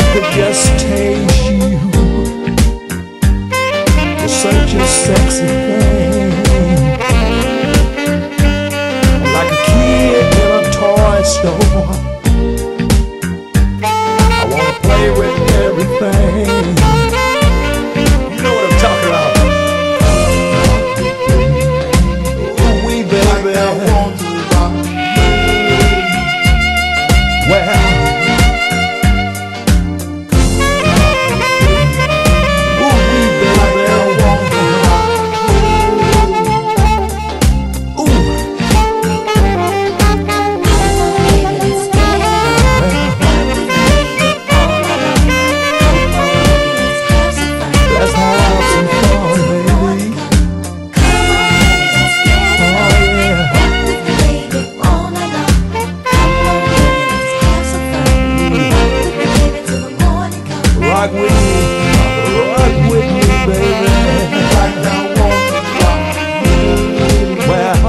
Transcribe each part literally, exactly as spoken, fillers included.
could just taste you. You're such a sexy thing, like a kid in a toy store. I wanna play with everything. You know what I'm talking about. Ooh, wee baby, I want to rock you. Well, rock with me, rock with me, baby. Like I want to rock you. Well,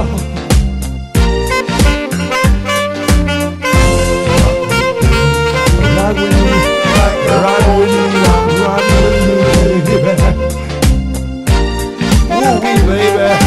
rock with me, rock with me, rock with me, baby. Ooh, baby.